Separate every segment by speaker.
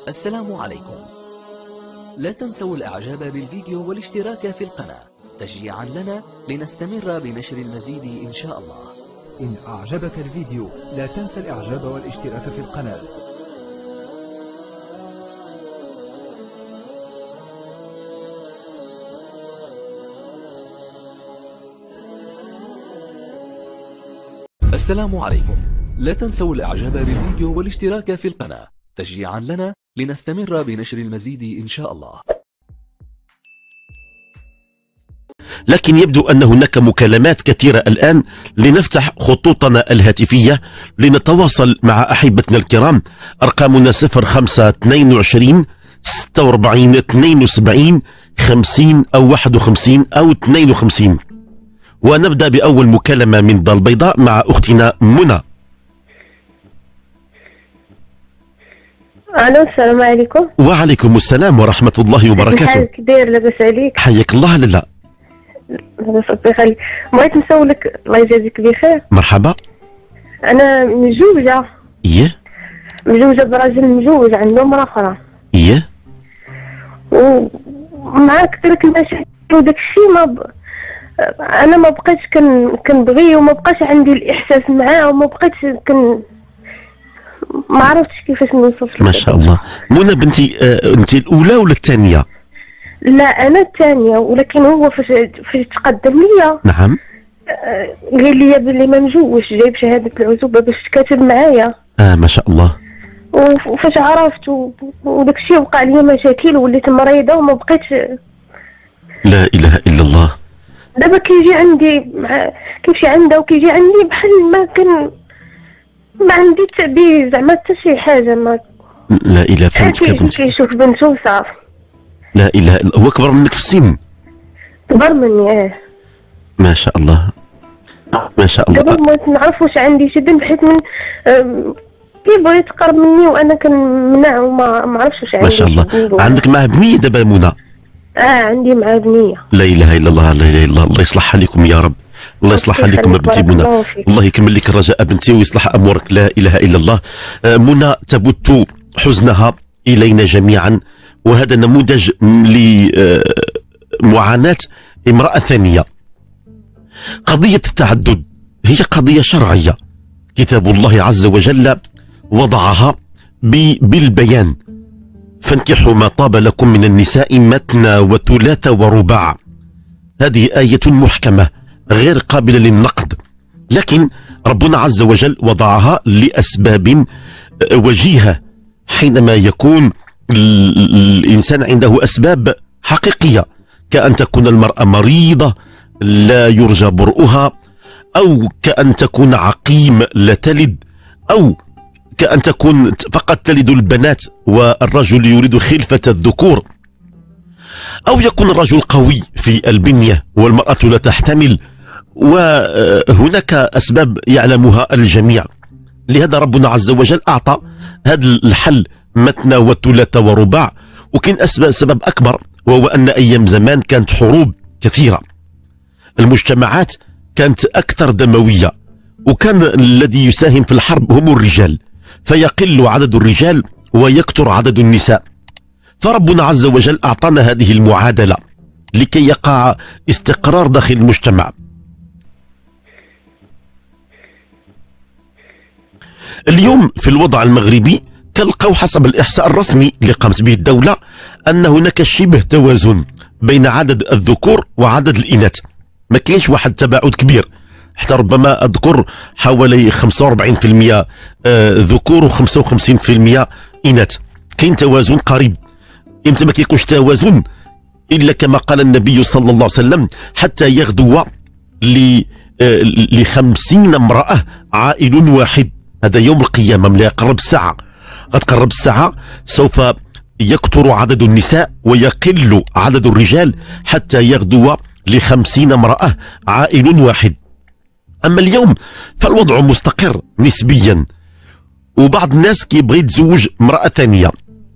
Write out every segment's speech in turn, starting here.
Speaker 1: السلام عليكم. لا تنسوا الإعجاب بالفيديو والاشتراك في القناة تشجيعا لنا لنستمر بنشر المزيد إن شاء الله.
Speaker 2: إن أعجبك الفيديو لا تنسى الإعجاب والاشتراك في القناة.
Speaker 1: السلام عليكم. لا تنسوا الإعجاب بالفيديو والاشتراك في القناة تشجيعا لنا لنستمر بنشر المزيد إن شاء الله.
Speaker 3: لكن يبدو أن هناك مكالمات كثيرة الآن، لنفتح خطوطنا الهاتفية لنتواصل مع أحبتنا الكرام. أرقامنا 0522 46 72 50 أو 51 أو 52. ونبدأ بأول مكالمة من دار البيضاء مع أختنا منى.
Speaker 4: الو، السلام عليكم.
Speaker 3: وعليكم السلام ورحمة الله وبركاته.
Speaker 4: كيفك داير؟ لاباس عليك؟
Speaker 3: حياك الله. لا
Speaker 4: لاباس ربي يخليك. بغيت نسولك، الله يجازيك بخير.
Speaker 3: مرحبا.
Speaker 4: انا مزوجه.
Speaker 3: ايه.
Speaker 4: مزوجه براجل مزوج عنده مرا اخرى.
Speaker 3: ايه.
Speaker 4: ومع كثر المشاكل وداك الشيء انا ما بقيتش كنبغيه، وما بقاش عندي الاحساس معاه، وما بقيتش ما عرفتش كيفاش نوصف.
Speaker 3: ما شاء الله. منى بنتي، انت الاولى ولا الثانيه؟
Speaker 4: لا، انا الثانيه، ولكن هو فاش تقدم ليا.
Speaker 3: نعم.
Speaker 4: قال لي بلي ما مجوش، جايب شهاده العزوبه باش تكاتب معايا.
Speaker 3: ما شاء الله.
Speaker 4: وفاش عرفت وداك الشيء وقع لي مشاكل، وليت مريضه وما بقيتش.
Speaker 3: لا اله الا الله.
Speaker 4: دابا كيجي عندي كيمشي عنده وكيجي عندي بحال ما عندي تعبير زعما حتى شي حاجه. ما
Speaker 3: لا اله. فهمتك يا بنتي.
Speaker 4: كيشوف بنته وصافي.
Speaker 3: لا اله الا الله. هو كبر منك في السن؟
Speaker 4: كبر مني.
Speaker 3: ما شاء الله. ما شاء الله.
Speaker 4: دابا بغيت نعرف واش عندي شي ذنب، حيت من كيبغي يتقرب مني وانا كنمنع وما عرفتش واش عندي.
Speaker 3: ما شاء الله. عندك معاه بنيه دابا منى؟
Speaker 4: عندي معاه بنيه.
Speaker 3: لا اله الا الله. لا اله الا الله. الله يصلحها لكم يا رب. الله يصلحها لكم بنتي منى. الله يكمل لك الرجاء بنتي ويصلح امورك. لا اله الا الله. منى تبث حزنها الينا جميعا، وهذا نموذج لمعاناة امرأة ثانية. قضية التعدد هي قضية شرعية، كتاب الله عز وجل وضعها بالبيان: فانكحوا ما طاب لكم من النساء مثنى وثلاث ورباع. هذه آية محكمة غير قابلة للنقد، لكن ربنا عز وجل وضعها لأسباب وجيهة. حينما يكون الإنسان عنده أسباب حقيقية، كأن تكون المرأة مريضة لا يرجى برؤها، أو كأن تكون عقيم لا تلد، أو كأن تكون فقط تلد البنات والرجل يريد خلفة الذكور، أو يكون الرجل قوي في البنية والمرأة لا تحتمل، وهناك أسباب يعلمها الجميع. لهذا ربنا عز وجل أعطى هذا الحل: مثنى وثلاث ورباع. وكان سبب أكبر، وهو أن أيام زمان كانت حروب كثيرة، المجتمعات كانت أكثر دموية، وكان الذي يساهم في الحرب هم الرجال، فيقل عدد الرجال ويكثر عدد النساء. فربنا عز وجل أعطانا هذه المعادلة لكي يقع استقرار داخل المجتمع. اليوم في الوضع المغربي كنلقاو حسب الإحصاء الرسمي اللي قامت به الدولة أن هناك شبه توازن بين عدد الذكور وعدد الإناث. ما كاينش واحد تباعد كبير، حتى ربما أذكر حوالي 45% ذكور و55% إناث. كاين توازن قريب. امتى ما كيكونش توازن؟ إلا كما قال النبي صلى الله عليه وسلم: حتى يغدو ل50 امرأة عائل واحد. هذا يوم القيامة، ملي يقرب الساعة، غتقرب الساعة سوف يكثر عدد النساء ويقل عدد الرجال، حتى يغدو ل50 امرأة عائل واحد. أما اليوم فالوضع مستقر نسبيا، وبعض الناس كيبغي يتزوج امرأة ثانية.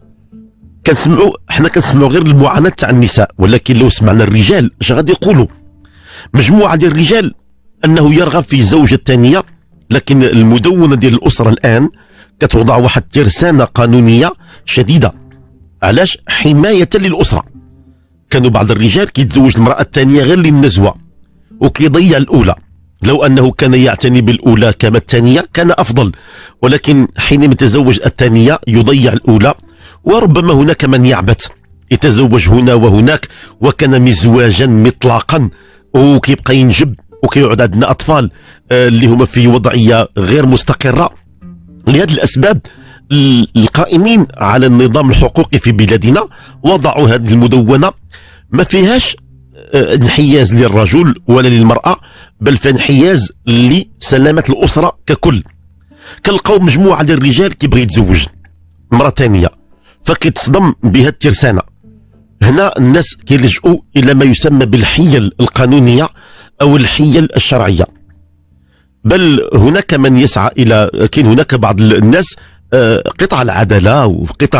Speaker 3: حنا كنسمعوا غير المعاناة تاع النساء، ولكن لو سمعنا الرجال اش غادي يقولوا؟ مجموعة ديال الرجال أنه يرغب في الزوجة الثانية، لكن المدونة ديال الأسرة الآن كتوضع واحد الترسانة قانونية شديدة. علاش؟ حماية للأسرة. كانوا بعض الرجال كيتزوج المرأة الثانية غير للنزوة وكيضيع الأولى. لو أنه كان يعتني بالأولى كما الثانية كان أفضل، ولكن حينما يتزوج الثانية يضيع الأولى. وربما هناك من يعبث يتزوج هنا وهناك وكان مزواجا مطلقا وكيبقى ينجب وكيقعد عندنا أطفال اللي هما في وضعية غير مستقرة. لهذه الأسباب القائمين على النظام الحقوقي في بلادنا وضعوا هذه المدونة ما فيهاش انحياز للرجل ولا للمرأة، بل في انحياز لسلامة الأسرة ككل. كنلقاو مجموعة ديال الرجال كيبغي يتزوج مرة ثانية فكيتصدم بها الترسانة. هنا الناس كيلجؤوا إلى ما يسمى بالحيل القانونية أو الحيل الشرعية، بل هناك من يسعى إلى كاين هناك بعض الناس قطع العدالة وقطع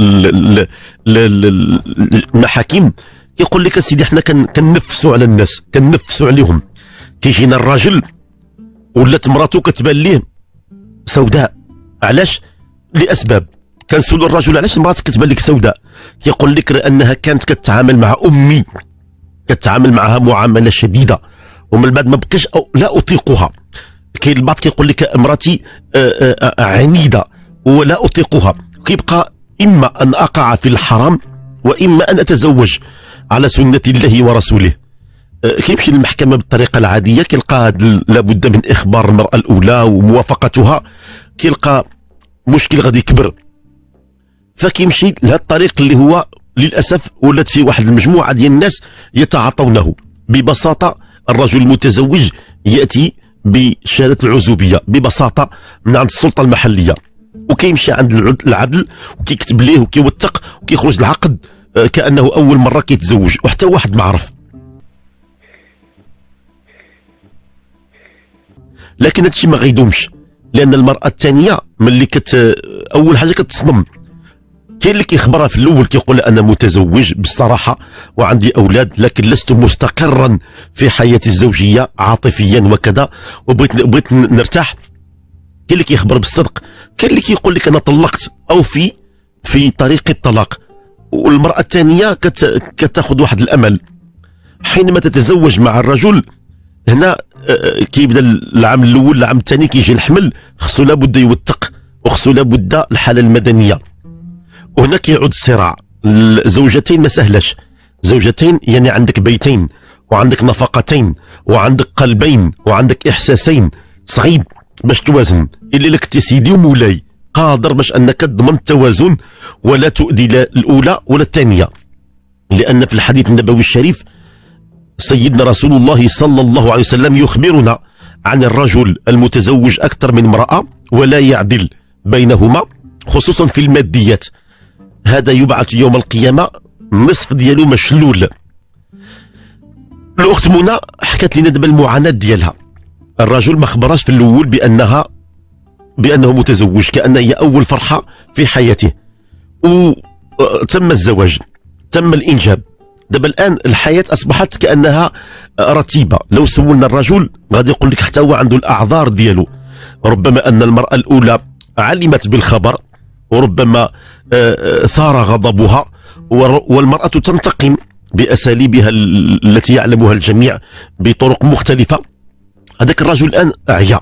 Speaker 3: المحاكم كيقول لك سيدي حنا كننفسوا على الناس، كننفسوا عليهم. كيجينا الراجل ولات مراته كتبان ليه سوداء. علاش؟ لأسباب. كنسولوا الرجل علاش مراتك كتبان لك سوداء؟ كيقول لك لأنها كانت كتعامل مع أمي، كتعامل معها معاملة شديدة ومن بعد ما بقيش لا أطيقها. كاين البعض كيقول لك مراتي عنيدة ولا أطيقها. كيبقى إما أن أقع في الحرام وإما أن أتزوج على سنة الله ورسوله. كيمشي للمحكمة بالطريقة العادية كيلقى لابد من إخبار المرأة الأولى وموافقتها، كيلقى مشكل غادي يكبر، فكيمشي لهذا الطريق اللي هو للأسف ولات فيه واحد المجموعة ديال الناس يتعاطونه. ببساطة الرجل المتزوج يأتي بشهادة العزوبية ببساطة من عند السلطة المحلية وكيمشي عند العدل وكيكتب ليه وكيوثق وكيخرج العقد كأنه أول مرة كيتزوج وحتى واحد ما عرف. لكن هادشي ما غيدومش، لأن المرأة الثانية ملي أول حاجة كتصدم. كاين اللي كيخبرها في الأول كيقول أنا متزوج بالصراحة وعندي أولاد لكن لست مستقرا في حياتي الزوجية عاطفيا وكذا وبغيت نرتاح. كاين اللي كيخبر بالصدق، كاين اللي كيقول لك أنا طلقت أو في طريق الطلاق. والمرأة الثانية كتاخذ واحد الأمل حينما تتزوج مع الرجل. هنا كيبدا العام الأول العام الثاني كيجي الحمل، خصو لابد يوثق وخصو لابد الحالة المدنية. وهنا كيعود الصراع. الزوجتين ما سهلاش، زوجتين يعني عندك بيتين وعندك نفقتين وعندك قلبين وعندك إحساسين، صعيب باش توازن. إلا لك سيدي ومولاي قادر باش أنك تضمن التوازن ولا تؤذي لا الأولى ولا الثانية. لأن في الحديث النبوي الشريف سيدنا رسول الله صلى الله عليه وسلم يخبرنا عن الرجل المتزوج أكثر من امرأة ولا يعدل بينهما خصوصا في الماديات. هذا يبعث يوم القيامة نصف ديالو مشلول. الأخت منى حكت لنا دابا المعاناة ديالها. الرجل ما خبرهاش في الأول بأنه متزوج، كأن هي أول فرحة في حياته، وتم الزواج، تم الإنجاب. دابا الآن الحياة أصبحت كأنها رتيبة. لو سولنا الرجل غادي يقول لك حتى هو عنده الأعذار ديالو. ربما أن المرأة الأولى علمت بالخبر وربما ثار غضبها، والمرأة تنتقم بأساليبها التي يعلمها الجميع بطرق مختلفة. هذاك الرجل الآن أعيا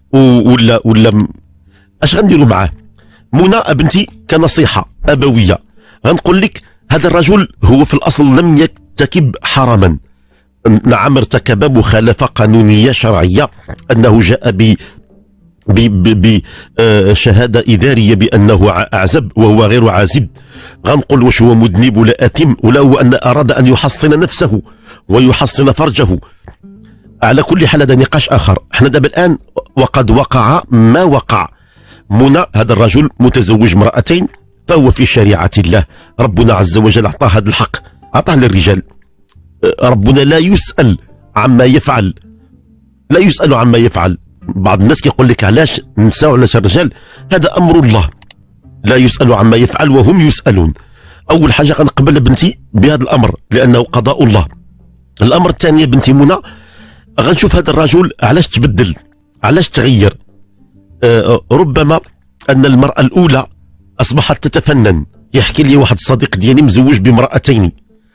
Speaker 3: ولا اش غنديروا معاه؟ منى بنتي كنصيحة أبوية غنقول لك هذا الرجل هو في الأصل لم يرتكب حراما. نعم ارتكب مخالفة قانونية شرعية، أنه جاء بشهادة إدارية بأنه أعزب وهو غير عازب. غنقول واش هو مذنب ولا آثم، ولا هو أن أراد أن يحصن نفسه ويحصن فرجه. على كل حال هذا نقاش آخر. احنا دابا الآن وقد وقع ما وقع. منى هذا الرجل متزوج امرأتين فهو في شريعة الله. ربنا عز وجل أعطاه هذا الحق، أعطاه للرجال. ربنا لا يسأل عما يفعل، لا يسأل عما يفعل. بعض الناس كيقول لك علاش النساء وعلاش الرجال؟ هذا أمر الله، لا يسأل عما يفعل وهم يسألون. أول حاجة غنقبل بنتي بهذا الأمر لأنه قضاء الله. الأمر الثاني بنتي منى غنشوف هذا الرجل علاش تبدل، علاش تغير. ربما أن المرأة الأولى أصبحت تتفنن. يحكي لي واحد الصديق ديالي مزوج بامرأتين،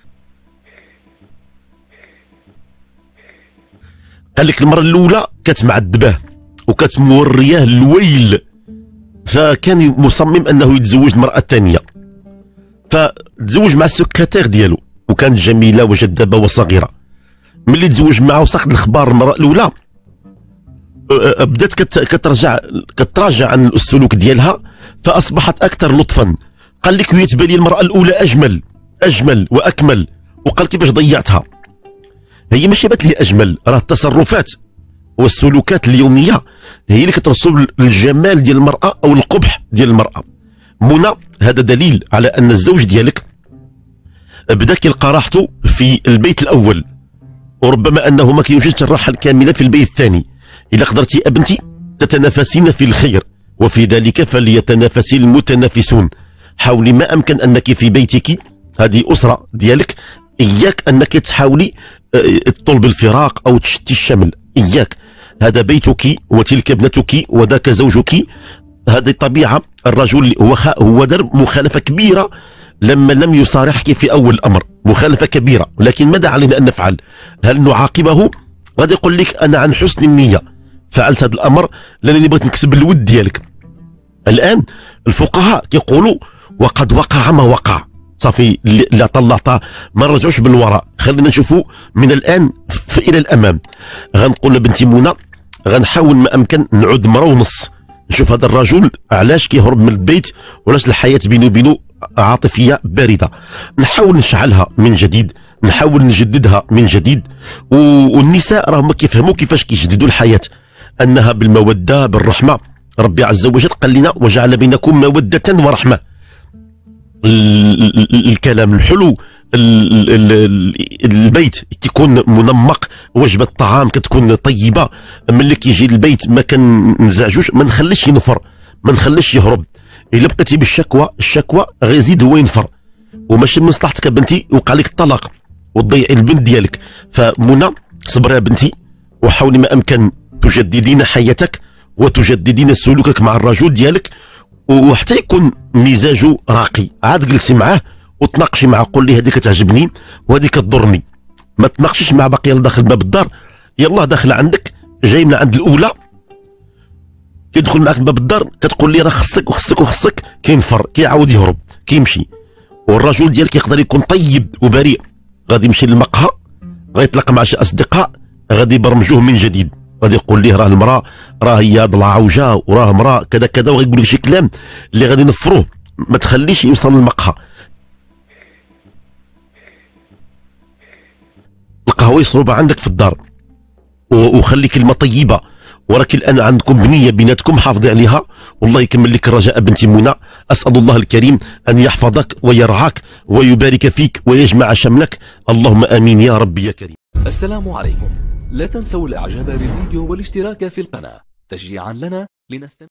Speaker 3: قال لك المرأة الأولى كانت معذباه وكانت مورياه الويل، فكان مصمم أنه يتزوج المرأة الثانية، فتزوج مع السكرتير ديالو وكانت جميلة وجذابة وصغيرة. ملي تزوج معه وصاقت الأخبار المرأة الأولى بدات كتراجع عن السلوك ديالها، فأصبحت أكثر لطفا. قال لك ويتبان لي المرأة الأولى أجمل وأكمل، وقال كيفاش ضيعتها. هي ماشي بات لي أجمل، راه التصرفات والسلوكات اليومية هي اللي كترسم الجمال ديال المرأة أو القبح ديال المرأة. منى، هذا دليل على أن الزوج ديالك بدا كيلقى راحته في البيت الأول، وربما أنه ما كيوجدش الراحة الكاملة في البيت الثاني. إذا قدرتي أبنتي تتنافسين في الخير، وفي ذلك فليتنافس المتنافسون. حاولي ما أمكن أنك في بيتك، هذه أسرة ديالك، إياك أنك تحاولي تطلب الفراق أو تشتي الشمل، إياك. هذا بيتك وتلك ابنتك وذاك زوجك. هذه طبيعة الرجل، هو دار مخالفة كبيرة لما لم يصارحك في أول الأمر، مخالفة كبيرة، ولكن ماذا علينا أن نفعل؟ هل نعاقبه؟ غادي يقول لك أنا عن حسن النية فعلت هذا الأمر لأنني بغيت نكسب الود ديالك. الآن الفقهاء كيقولوا وقد وقع ما وقع، صافي لا طلعت، ما نرجعوش بالوراء، خلينا نشوفوا من الآن إلى الأمام. غنقول لبنتي منى غنحاول ما أمكن نعود مرة ونص، نشوف هذا الرجل علاش كيهرب من البيت، وعلاش الحياة بينه وبينه عاطفية باردة. نحاول نشعلها من جديد، نحاول نجددها من جديد. والنساء راهم كيفهموا كيفاش كيجددوا الحياة، أنها بالمودة بالرحمة. ربي عز وجل قال لنا وجعل بينكم مودة ورحمة. الكلام الحلو، البيت كيكون منمق، وجبة الطعام كتكون طيبة. ملي كيجي البيت ما كنزعجوش، ما نخليش ينفر، ما نخليش يهرب. الا بقيتي بالشكوى، الشكوى غيزيد هو ينفر، وماشي من مصلحتك بنتي وقع لك الطلاق وتضيعي البنت ديالك. فمنى صبري يا بنتي، وحاولي ما امكن تجددين حياتك وتجددين سلوكك مع الرجل ديالك، وحتى يكون مزاجه راقي. عاد جلسي معاه وتناقشي معاه، قول لي هذه كتعجبني وهذه كتضرني. ما تناقشيش مع باقي داخل باب الدار، يلا داخل عندك جاي من عند الاولى، كيدخل معك باب الدار كتقول لي راه خصك وخصك وخصك، كينفر، كيعاود يهرب، كيمشي. والرجل ديالك يقدر يكون طيب وبريء، غادي يمشي للمقهى، غيطلق مع شي اصدقاء، غادي يبرمجوه من جديد، غادي يقول ليه راه المراه راه هي ضلعه وجا، وراه مراه كذا كذا، وغيقول لك شي كلام اللي غادي ينفروه. ما تخليش يوصل للمقهى. القهوه يصربها عندك في الدار، وخلي كلمه طيبه، ولكن الان عندكم بنيه بيناتكم حافظي عليها. والله يكمل لك الرجاء بنتي منى. اسال الله الكريم ان يحفظك ويرعاك ويبارك فيك ويجمع شملك، اللهم امين يا ربي يا كريم.
Speaker 1: السلام عليكم. لا تنسوا الاعجاب بالفيديو والاشتراك في القناة تشجيعا لنا لنستمر.